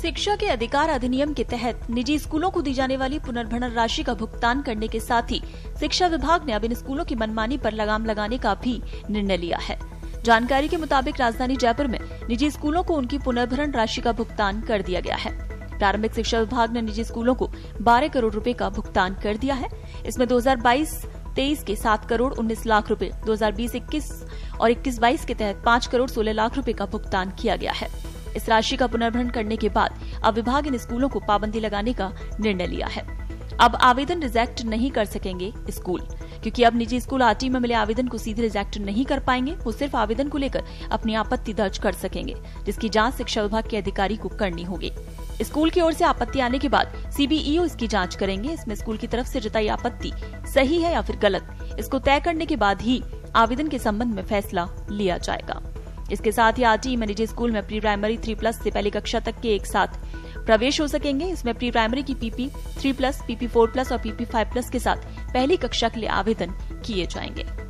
शिक्षा के अधिकार अधिनियम के तहत निजी स्कूलों को दी जाने वाली पुनर्भरण राशि का भुगतान करने के साथ ही शिक्षा विभाग ने अब इन स्कूलों की मनमानी पर लगाम लगाने का भी निर्णय लिया है। जानकारी के मुताबिक राजधानी जयपुर में निजी स्कूलों को उनकी पुनर्भरण राशि का भुगतान कर दिया गया है। प्रारंभिक शिक्षा विभाग ने निजी स्कूलों को 12 करोड़ रुपए का भुगतान कर दिया है। इसमें 2022-23 के 7 करोड़ 19 लाख रुपए, 2020-21 और 21-22 के तहत 5 करोड़ 16 लाख रुपए का भुगतान किया गया है। इस राशि का पुनर्भरण करने के बाद अब विभाग इन स्कूलों को पाबंदी लगाने का निर्णय लिया है। अब आवेदन रिजेक्ट नहीं कर सकेंगे स्कूल, क्योंकि अब निजी स्कूल आरटी में मिले आवेदन को सीधे रिजेक्ट नहीं कर पाएंगे। वो सिर्फ आवेदन को लेकर अपनी आपत्ति दर्ज कर सकेंगे, जिसकी जांच शिक्षा विभाग के अधिकारी को करनी होगी। स्कूल की ओर से आपत्ति आने के बाद सीबीईओ इसकी जांच करेंगे। इसमें स्कूल की तरफ से जताई आपत्ति सही है या फिर गलत, इसको तय करने के बाद ही आवेदन के संबंध में फैसला लिया जाएगा। इसके साथ ही आरटी में निजी स्कूल में प्री प्राइमरी 3+ से पहली कक्षा तक के एक साथ प्रवेश हो सकेंगे। इसमें प्री प्राइमरी की PP 3+, PP 4+ और PP 5+ के साथ पहली कक्षा के लिए आवेदन किए जाएंगे।